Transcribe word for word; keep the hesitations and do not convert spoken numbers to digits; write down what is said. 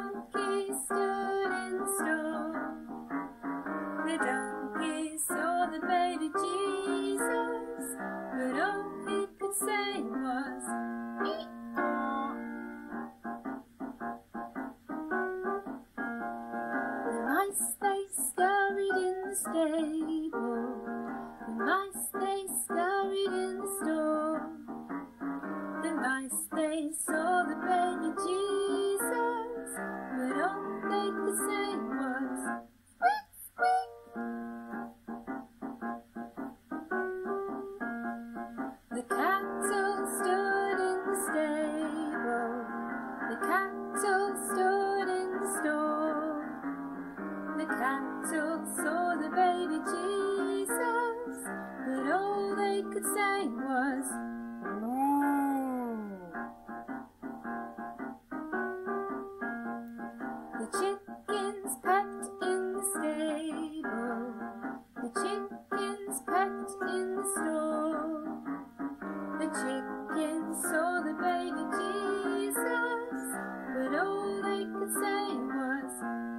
donkey stood in the stall. The donkey saw the baby Jesus, but all he could say was, "Ee-aw." The mice, they scurried in the stable. The mice, they scurried in the store. The mice, they saw the baby Jesus, but all they could say was, "Squeak, squeak." The cattle stood in the stable. The cattle stood in the store. The cattle saw the baby Jesus, but all they could say was, "Moo." The chickens pecked in the stable. The chickens pecked in the store. The chickens saw the baby Jesus, but all they could say was,